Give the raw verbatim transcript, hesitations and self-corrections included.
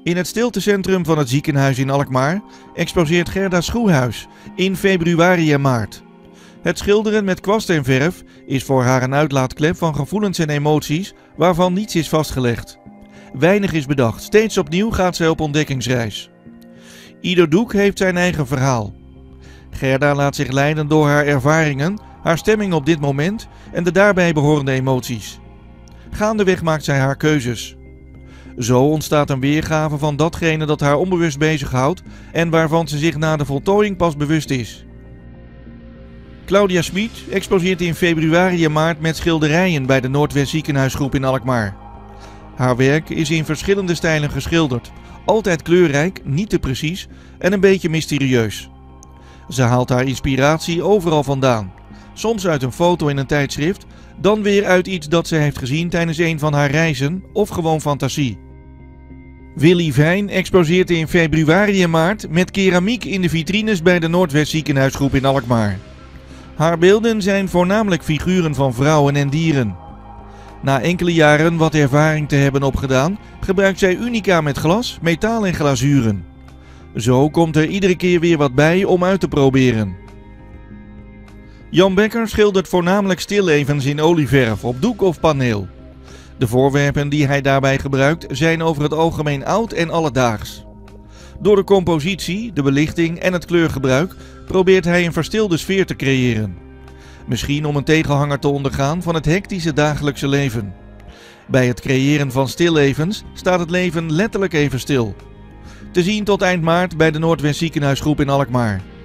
In het stiltecentrum van het ziekenhuis in Alkmaar exposeert Gerda Schoehuis in februari en maart. Het schilderen met kwast en verf is voor haar een uitlaatklep van gevoelens en emoties waarvan niets is vastgelegd. Weinig is bedacht, steeds opnieuw gaat zij op ontdekkingsreis. Ieder doek heeft zijn eigen verhaal. Gerda laat zich leiden door haar ervaringen, haar stemming op dit moment en de daarbij behorende emoties. Gaandeweg maakt zij haar keuzes. Zo ontstaat een weergave van datgene dat haar onbewust bezighoudt en waarvan ze zich na de voltooiing pas bewust is. Claudia Smit exposeert in februari en maart met schilderijen bij de Noordwest Ziekenhuisgroep in Alkmaar. Haar werk is in verschillende stijlen geschilderd, altijd kleurrijk, niet te precies en een beetje mysterieus. Ze haalt haar inspiratie overal vandaan, soms uit een foto in een tijdschrift, dan weer uit iets dat ze heeft gezien tijdens een van haar reizen of gewoon fantasie. Willy Vijn exposeert in februari en maart met keramiek in de vitrines bij de Noordwest Ziekenhuisgroep in Alkmaar. Haar beelden zijn voornamelijk figuren van vrouwen en dieren. Na enkele jaren wat ervaring te hebben opgedaan, gebruikt zij unica met glas, metaal en glazuren. Zo komt er iedere keer weer wat bij om uit te proberen. Jan Bekker schildert voornamelijk stillevens in olieverf op doek of paneel. De voorwerpen die hij daarbij gebruikt zijn over het algemeen oud en alledaags. Door de compositie, de belichting en het kleurgebruik probeert hij een verstilde sfeer te creëren. Misschien om een tegenhanger te ondergaan van het hectische dagelijkse leven. Bij het creëren van stillevens staat het leven letterlijk even stil. Te zien tot eind maart bij de Noordwest Ziekenhuisgroep in Alkmaar.